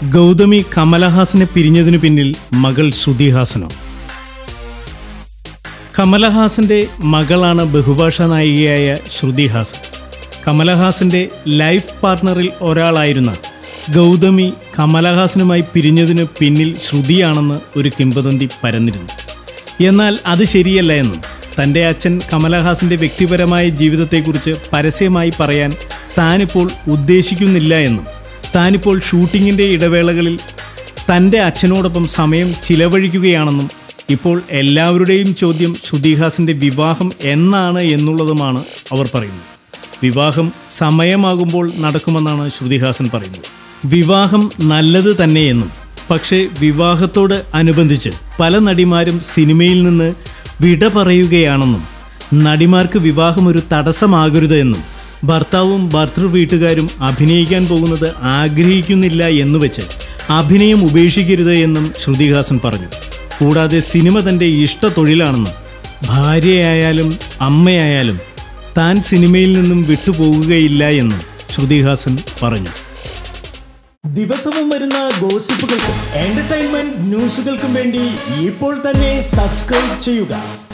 ഗൗതമി കമലഹാസനെ പിരിഞ്ഞതിനു പിന്നിൽ മകൾ ശ്രുതി ഹാസനോ? കമലഹാസന്റെ മകളാണ് ബഹുഭാഷാ നായികയായ ശ്രുതി ഹാസൻ. കമലഹാസന്റെ ലൈഫ് പാർട്ട്ണറിൽ ഒരാളായിരുന്ന ഗൗതമി കമലഹാസനുമായി പിരിഞ്ഞതിനു പിന്നിൽ ശ്രുതിയാണെന്ന് ഒരു കിംവദന്തി പരന്നിരുന്നു. എന്നാൽ അത് ശരിയല്ല എന്നും തൻ്റെ അച്ഛൻ കമലഹാസന്റെ വ്യക്തിപരമായ ജീവിതത്തെക്കുറിച്ച് പരസ്യമായി പറയാൻ താനിപ്പോൾ ഉദ്ദേശിക്കുന്നില്ല എന്നും താനിപ്പോൾ ഷൂട്ടിങ്ങിൻ്റെ ഇടവേളകളിൽ തൻ്റെ അച്ഛനോടൊപ്പം സമയം ചിലവഴിക്കുകയാണെന്നും ഇപ്പോൾ എല്ലാവരുടെയും ചോദ്യം ശ്രുതി ഹാസൻ്റെ വിവാഹം എന്നാണ് എന്നുള്ളതുമാണ് അവർ പറയുന്നത്. വിവാഹം സമയമാകുമ്പോൾ നടക്കുമെന്നാണ് ശ്രുതി ഹാസൻ പറയുന്നത്. വിവാഹം നല്ലത് തന്നെയെന്നും പക്ഷേ വിവാഹത്തോട് അനുബന്ധിച്ച് പല നടിമാരും സിനിമയിൽ നിന്ന് വിട പറയുകയാണെന്നും നടിമാർക്ക് വിവാഹം ഒരു തടസ്സമാകരുത് എന്നും ഭർത്താവും ഭർത്തൃ വീട്ടുകാരും അഭിനയിക്കാൻ പോകുന്നത് ആഗ്രഹിക്കുന്നില്ല എന്നുവെച്ച് അഭിനയം ഉപേക്ഷിക്കരുത് എന്നും ശ്രുതി ഹാസൻ പറഞ്ഞു. കൂടാതെ സിനിമ തൻ്റെ ഇഷ്ട തൊഴിലാണെന്നും ഭാര്യയായാലും അമ്മയായാലും താൻ സിനിമയിൽ നിന്നും വിട്ടുപോകുകയില്ല എന്നും ശ്രുതി ഹാസൻ പറഞ്ഞു. ദിവസവും വരുന്ന ഗോസിപ്പുകൾക്കും എന്റർടൈൻമെന്റ് ന്യൂസുകൾക്കും വേണ്ടി ഇപ്പോൾ തന്നെ സബ്സ്ക്രൈബ് ചെയ്യുക.